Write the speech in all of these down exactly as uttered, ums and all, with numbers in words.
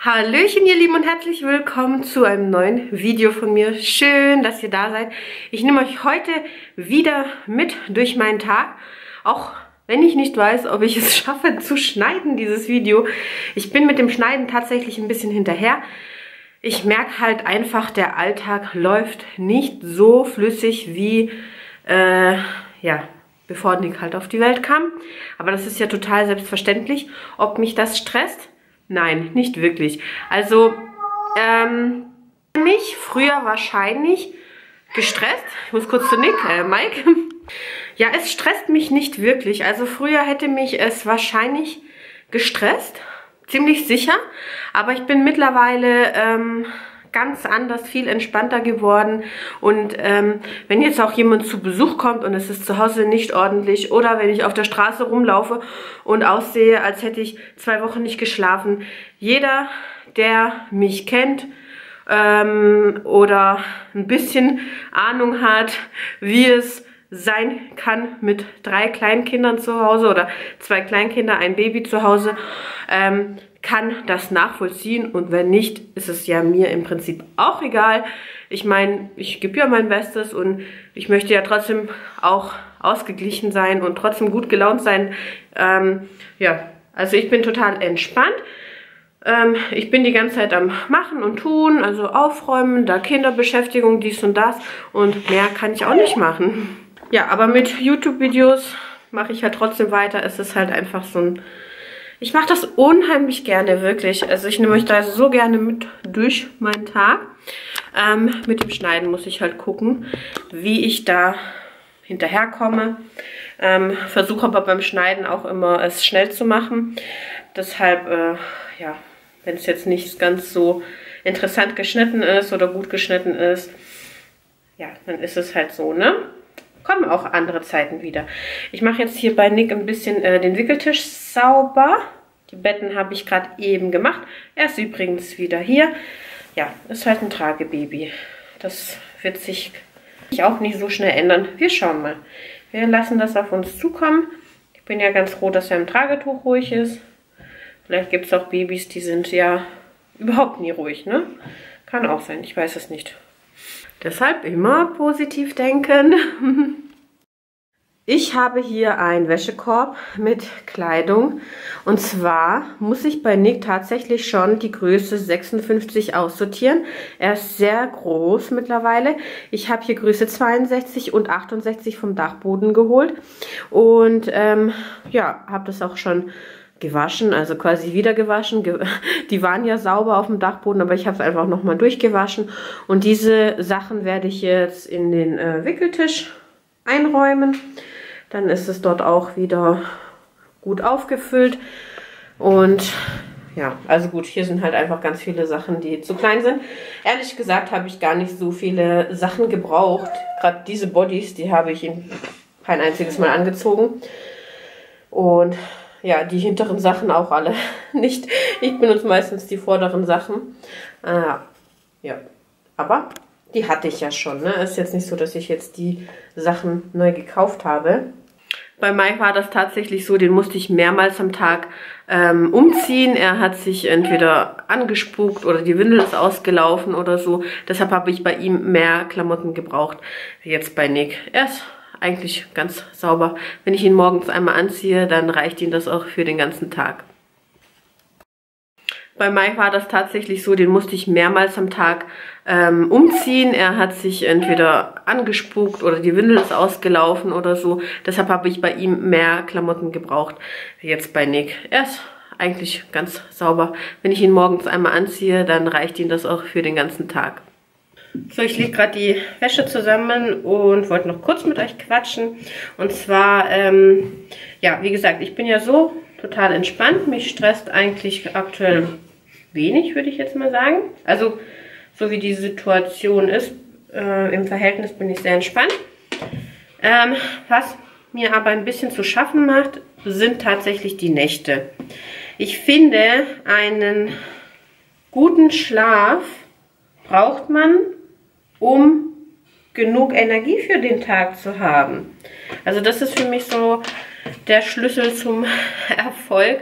Hallöchen ihr Lieben und herzlich willkommen zu einem neuen Video von mir. Schön, dass ihr da seid. Ich nehme euch heute wieder mit durch meinen Tag, auch wenn ich nicht weiß, ob ich es schaffe zu schneiden, dieses Video. Ich bin mit dem Schneiden tatsächlich ein bisschen hinterher. Ich merke halt einfach, der Alltag läuft nicht so flüssig wie, äh, ja, bevor Nick halt auf die Welt kam. Aber das ist ja total selbstverständlich. Ob mich das stresst? Nein, nicht wirklich. Also, ähm, mich früher wahrscheinlich gestresst. Ich muss kurz zu Nick, äh, Mike. Ja, es stresst mich nicht wirklich. Also früher hätte mich es wahrscheinlich gestresst. Ziemlich sicher. Aber ich bin mittlerweile ähm, ganz anders, viel entspannter geworden. Und ähm, wenn jetzt auch jemand zu Besuch kommt und es ist zu Hause nicht ordentlich oder wenn ich auf der Straße rumlaufe und aussehe, als hätte ich zwei Wochen nicht geschlafen. Jeder, der mich kennt ähm, oder ein bisschen Ahnung hat, wie es sein kann mit drei Kleinkindern zu Hause oder zwei Kleinkinder, ein Baby zu Hause, ähm, kann das nachvollziehen, und wenn nicht, ist es ja mir im Prinzip auch egal. Ich meine, ich gebe ja mein Bestes und ich möchte ja trotzdem auch ausgeglichen sein und trotzdem gut gelaunt sein. Ähm, ja, also ich bin total entspannt. Ähm, ich bin die ganze Zeit am Machen und Tun, also aufräumen, da Kinderbeschäftigung, dies und das, und mehr kann ich auch nicht machen. Ja, aber mit YouTube-Videos mache ich halt trotzdem weiter. Es ist halt einfach so ein... Ich mache das unheimlich gerne, wirklich. Also ich nehme euch da so gerne mit durch meinen Tag. Ähm, mit dem Schneiden muss ich halt gucken, wie ich da hinterherkomme. Ähm, versuche aber beim Schneiden auch immer es schnell zu machen. Deshalb, äh, ja, wenn es jetzt nicht ganz so interessant geschnitten ist oder gut geschnitten ist, ja, dann ist es halt so, ne? Kommen auch andere Zeiten wieder. Ich mache jetzt hier bei Nick ein bisschen äh, den Wickeltisch sauber. Die Betten habe ich gerade eben gemacht. Er ist übrigens wieder hier. Ja, ist halt ein Tragebaby. Das wird sich auch nicht so schnell ändern. Wir schauen mal. Wir lassen das auf uns zukommen. Ich bin ja ganz froh, dass er im Tragetuch ruhig ist. Vielleicht gibt es auch Babys, die sind ja überhaupt nie ruhig, ne? Kann auch sein, ich weiß es nicht. Deshalb immer positiv denken. Ich habe hier einen Wäschekorb mit Kleidung. Und zwar muss ich bei Nick tatsächlich schon die Größe sechsundfünfzig aussortieren. Er ist sehr groß mittlerweile. Ich habe hier Größe zweiundsechzig und achtundsechzig vom Dachboden geholt. Und ähm, ja, habe das auch schon gewaschen, also quasi wieder gewaschen. Die waren ja sauber auf dem Dachboden, aber ich habe es einfach nochmal durchgewaschen. Und diese Sachen werde ich jetzt in den äh, Wickeltisch einräumen. Dann ist es dort auch wieder gut aufgefüllt. Und ja, also gut, hier sind halt einfach ganz viele Sachen, die zu klein sind. Ehrlich gesagt habe ich gar nicht so viele Sachen gebraucht. Gerade diese Bodys, die habe ich kein einziges Mal angezogen. Und ja, die hinteren Sachen auch alle nicht. Ich benutze meistens die vorderen Sachen. Äh, ja, aber die hatte ich ja schon. Ne? Ist jetzt nicht so, dass ich jetzt die Sachen neu gekauft habe. Bei Mike war das tatsächlich so, den musste ich mehrmals am Tag ähm, umziehen. Er hat sich entweder angespuckt oder die Windel ist ausgelaufen oder so. Deshalb habe ich bei ihm mehr Klamotten gebraucht. Jetzt bei Nick. Er ist eigentlich ganz sauber. Wenn ich ihn morgens einmal anziehe, dann reicht ihm das auch für den ganzen Tag. Bei Mike war das tatsächlich so, den musste ich mehrmals am Tag ähm, umziehen. Er hat sich entweder angespuckt oder die Windel ist ausgelaufen oder so. Deshalb habe ich bei ihm mehr Klamotten gebraucht. Jetzt bei Nick. Er ist eigentlich ganz sauber. Wenn ich ihn morgens einmal anziehe, dann reicht ihm das auch für den ganzen Tag. So, ich lege gerade die Wäsche zusammen und wollte noch kurz mit euch quatschen. Und zwar, ähm, ja, wie gesagt, ich bin ja so total entspannt. Mich stresst eigentlich aktuell wenig, würde ich jetzt mal sagen. Also, so wie die Situation ist, äh, im Verhältnis bin ich sehr entspannt. Ähm, was mir aber ein bisschen zu schaffen macht, sind tatsächlich die Nächte. Ich finde, einen guten Schlaf braucht man, um genug Energie für den Tag zu haben. Also das ist für mich so der Schlüssel zum Erfolg.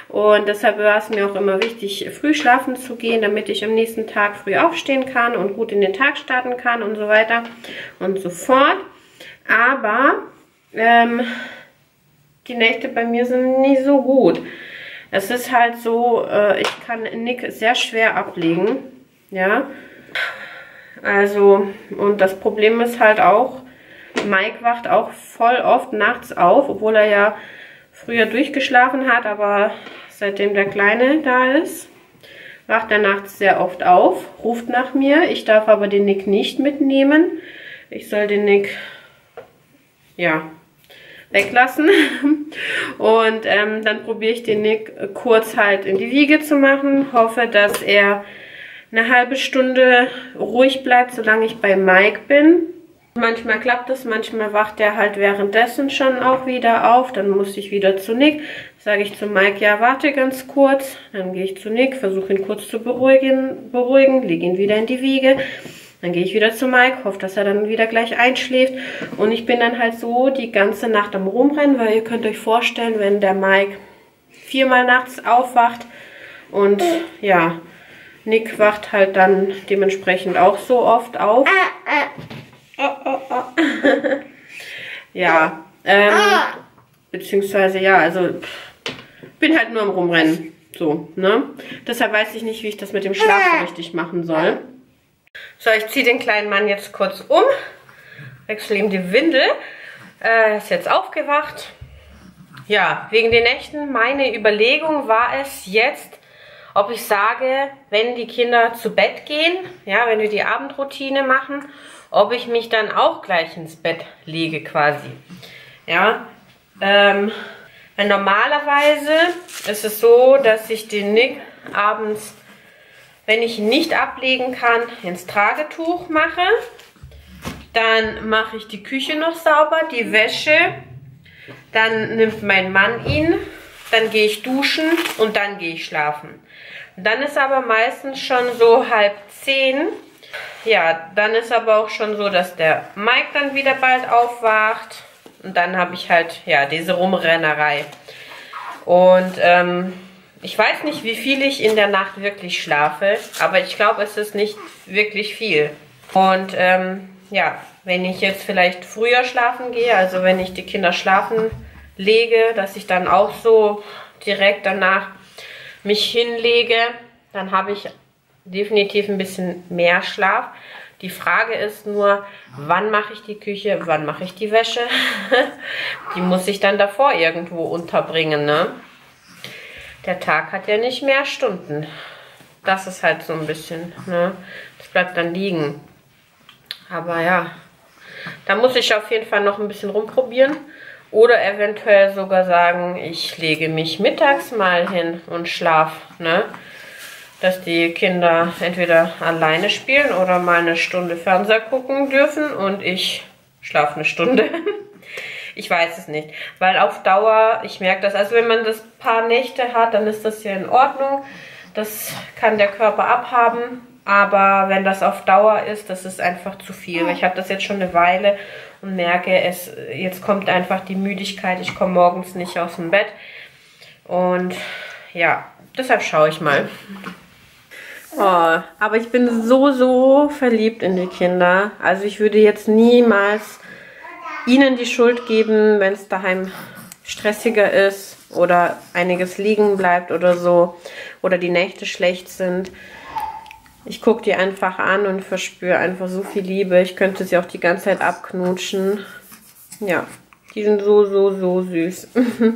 Und deshalb war es mir auch immer wichtig, früh schlafen zu gehen, damit ich am nächsten Tag früh aufstehen kann und gut in den Tag starten kann und so weiter und so fort. Aber ähm, die Nächte bei mir sind nicht so gut. Es ist halt so, äh, ich kann Nick sehr schwer ablegen. Ja, also, und das Problem ist halt auch, Mike wacht auch voll oft nachts auf, obwohl er ja früher durchgeschlafen hat, aber seitdem der Kleine da ist, wacht er nachts sehr oft auf, ruft nach mir. Ich darf aber den Nick nicht mitnehmen. Ich soll den Nick, ja, weglassen. Und ähm, dann probiere ich den Nick kurz halt in die Wiege zu machen. Hoffe, dass er eine halbe Stunde ruhig bleibt, solange ich bei Mike bin. Manchmal klappt es, manchmal wacht er halt währenddessen schon auch wieder auf. Dann muss ich wieder zu Nick. Sage ich zu Mike, ja, warte ganz kurz. Dann gehe ich zu Nick, versuche ihn kurz zu beruhigen, beruhigen, lege ihn wieder in die Wiege. Dann gehe ich wieder zu Mike, hoffe, dass er dann wieder gleich einschläft. Und ich bin dann halt so die ganze Nacht am Rumrennen, weil ihr könnt euch vorstellen, wenn der Mike viermal nachts aufwacht und ja, Nick wacht halt dann dementsprechend auch so oft auf. Oh, oh, oh. Ja, ähm, beziehungsweise ja, also bin halt nur am Rumrennen. So, ne? Deshalb weiß ich nicht, wie ich das mit dem Schlaf so richtig machen soll. So, ich ziehe den kleinen Mann jetzt kurz um, wechsle ihm die Windel. Er ist jetzt aufgewacht. Ja, wegen den Nächten, meine Überlegung war es jetzt, ob ich sage, wenn die Kinder zu Bett gehen, ja, wenn wir die Abendroutine machen, ob ich mich dann auch gleich ins Bett lege quasi. Ja, ähm, weil normalerweise ist es so, dass ich den Nick abends, wenn ich ihn nicht ablegen kann, ins Tragetuch mache. Dann mache ich die Küche noch sauber, die Wäsche. Dann nimmt mein Mann ihn, dann gehe ich duschen und dann gehe ich schlafen. Dann ist aber meistens schon so halb zehn. Ja, dann ist aber auch schon so, dass der Mike dann wieder bald aufwacht. Und dann habe ich halt, ja, diese Rumrennerei. Und ähm, ich weiß nicht, wie viel ich in der Nacht wirklich schlafe. Aber ich glaube, es ist nicht wirklich viel. Und ähm, ja, wenn ich jetzt vielleicht früher schlafen gehe, also wenn ich die Kinder schlafen lege, dass ich dann auch so direkt danach mich hinlege, dann habe ich definitiv ein bisschen mehr Schlaf. Die Frage ist nur, wann mache ich die Küche, wann mache ich die Wäsche? Die muss ich dann davor irgendwo unterbringen, ne? Der Tag hat ja nicht mehr Stunden. Das ist halt so ein bisschen, ne? Das bleibt dann liegen. Aber ja, da muss ich auf jeden Fall noch ein bisschen rumprobieren. Oder eventuell sogar sagen, ich lege mich mittags mal hin und schlafe, ne? Dass die Kinder entweder alleine spielen oder mal eine Stunde Fernseher gucken dürfen und ich schlafe eine Stunde. Ich weiß es nicht, weil auf Dauer, ich merke das, also wenn man das paar Nächte hat, dann ist das ja in Ordnung. Das kann der Körper abhaben, aber wenn das auf Dauer ist, das ist einfach zu viel. Ich habe das jetzt schon eine Weile und merke, es jetzt kommt einfach die Müdigkeit, ich komme morgens nicht aus dem Bett. Und ja, deshalb schaue ich mal. Oh, aber ich bin so, so verliebt in die Kinder. Also ich würde jetzt niemals ihnen die Schuld geben, wenn es daheim stressiger ist oder einiges liegen bleibt oder so. Oder die Nächte schlecht sind. Ich gucke die einfach an und verspüre einfach so viel Liebe. Ich könnte sie auch die ganze Zeit abknutschen. Ja, die sind so, so, so süß.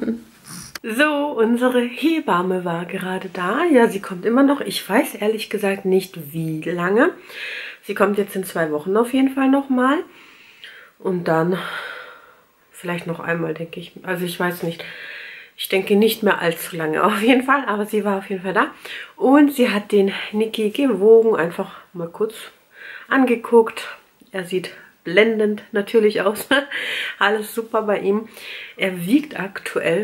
So, unsere Hebamme war gerade da. Ja, sie kommt immer noch. Ich weiß ehrlich gesagt nicht, wie lange. Sie kommt jetzt in zwei Wochen auf jeden Fall nochmal. Und dann vielleicht noch einmal, denke ich. Also ich weiß nicht. Ich denke nicht mehr allzu lange auf jeden Fall. Aber sie war auf jeden Fall da. Und sie hat den Niki gewogen. Einfach mal kurz angeguckt. Er sieht blendend natürlich aus. Alles super bei ihm. Er wiegt aktuell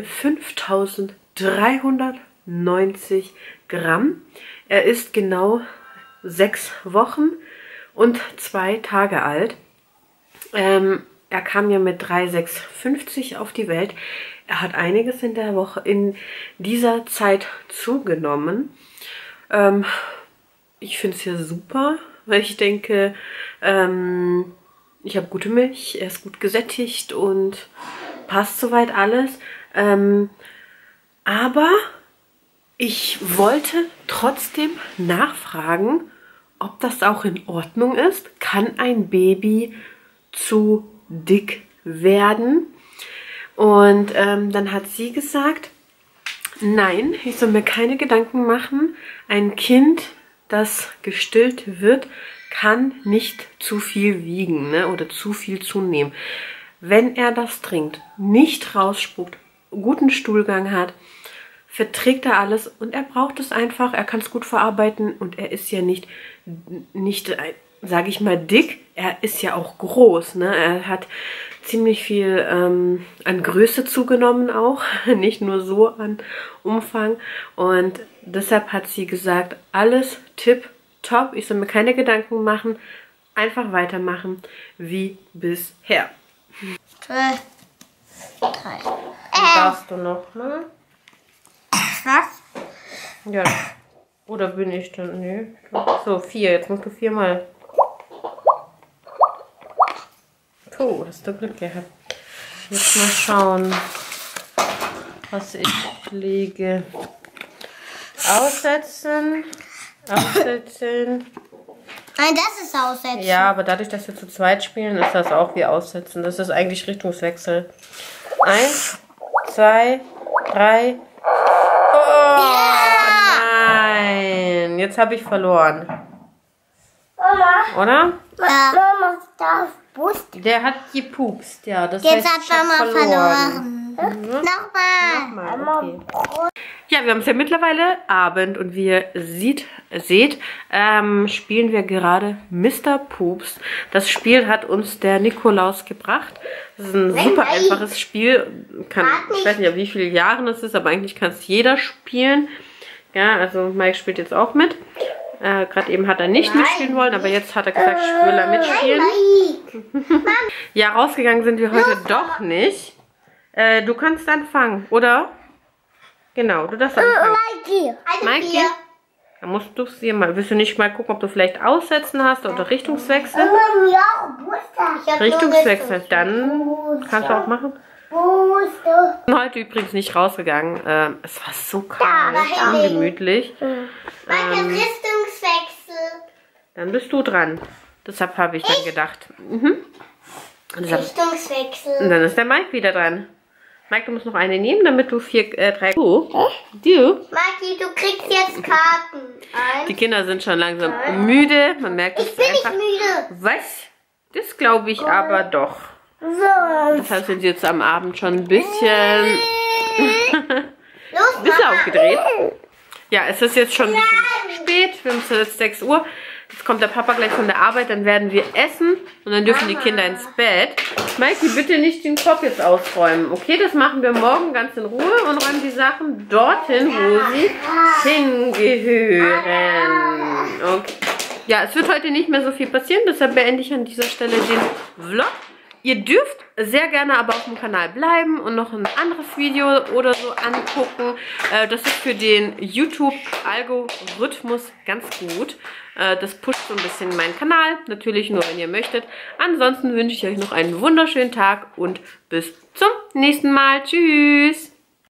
fünftausenddreihundertneunzig Gramm. Er ist genau sechs Wochen und zwei Tage alt. Ähm, er kam ja mit drei Komma sechsundfünfzig auf die Welt. er hat einiges in der Woche, in dieser Zeit zugenommen. Ähm, ich finde es ja super, weil ich denke, ähm, ich habe gute Milch, er ist gut gesättigt und passt soweit alles. Ähm, aber ich wollte trotzdem nachfragen, ob das auch in Ordnung ist. Kann ein Baby zu dick werden? Und ähm, dann hat sie gesagt, nein, ich soll mir keine Gedanken machen. Ein Kind, das gestillt wird, kann nicht zu viel wiegen, ne, oder zu viel zunehmen. Wenn er das trinkt, nicht rausspuckt, guten Stuhlgang hat, verträgt er alles und er braucht es einfach. Er kann es gut verarbeiten und er ist ja nicht, nicht sage ich mal, dick. Er ist ja auch groß, ne? Er hat ziemlich viel ähm, an Größe zugenommen auch, nicht nur so an Umfang. Und deshalb hat sie gesagt, alles tipptopp. Ich soll mir keine Gedanken machen, einfach weitermachen wie bisher. Drei. Drei. Dann darfst du noch, ne? Was? Ja. Oder bin ich dann? Nee. So, vier. Jetzt musst du viermal. Puh, hast du Glück gehabt. Jetzt mal schauen, was ich lege. Aussetzen. Aussetzen. Nein, das ist Aussetzen. Ja, aber dadurch, dass wir zu zweit spielen, ist das auch wie Aussetzen. Das ist eigentlich Richtungswechsel. Eins, zwei, drei. Oh, nein. Jetzt habe ich verloren. Mama. Oder? Ja. Mama, da Bust. Der hat gepupst, ja. Das Jetzt heißt, hat ich hab Mama verloren. verloren. Mhm. Nochmal. Nochmal, okay. Ja, wir haben es ja mittlerweile Abend und wie ihr sieht, seht, ähm, spielen wir gerade Mister Pups. Das Spiel hat uns der Nikolaus gebracht. Das ist ein super einfaches Spiel. Kann, ich weiß nicht, auf wie viele Jahren es ist, aber eigentlich kann es jeder spielen. Ja, also Mike spielt jetzt auch mit. Äh, Gerade eben hat er nicht mitspielen wollen, aber jetzt hat er gesagt, ich will er mitspielen. Ja, rausgegangen sind wir heute doch nicht. Äh, du kannst anfangen, oder? Genau, du darfst anfangen. Mikey, dann musst du sie mal. Willst du nicht mal gucken, ob du vielleicht Aussetzen hast oder Richtungswechsel? Richtungswechsel, dann kannst du auch machen. Ich bin heute übrigens nicht rausgegangen. Ähm, es war so kalt, ungemütlich. Ähm, Richtungswechsel. dann bist du dran. Deshalb habe ich dann Ich? gedacht. Mhm. Und, deshalb, Richtungswechsel. und dann ist der Mike wieder dran. Mike, du musst noch eine nehmen, damit du vier, äh, drei... Du? Du? Maki, du kriegst jetzt Karten. Eins. Die Kinder sind schon langsam müde. Man merkt es Ich bin einfach. nicht müde. Was? Das glaube ich aber doch. So. Deshalb sind sie jetzt am Abend schon ein bisschen, Los, bisschen Mama. aufgedreht. Ja, es ist jetzt schon ein bisschen spät. Wir haben jetzt sechs Uhr. Jetzt kommt der Papa gleich von der Arbeit. Dann werden wir essen. Und dann dürfen die Kinder ins Bett. Mikey, bitte nicht den Kopf jetzt ausräumen. Okay, das machen wir morgen ganz in Ruhe. Und räumen die Sachen dorthin, wo sie hingehören. Okay. Ja, es wird heute nicht mehr so viel passieren. Deshalb beende ich an dieser Stelle den Vlog. Ihr dürft sehr gerne aber auf dem Kanal bleiben und noch ein anderes Video oder so angucken. Äh, das ist für den YouTube-Algorithmus ganz gut. Äh, das pusht so ein bisschen meinen Kanal. Natürlich nur, wenn ihr möchtet. Ansonsten wünsche ich euch noch einen wunderschönen Tag und bis zum nächsten Mal. Tschüss!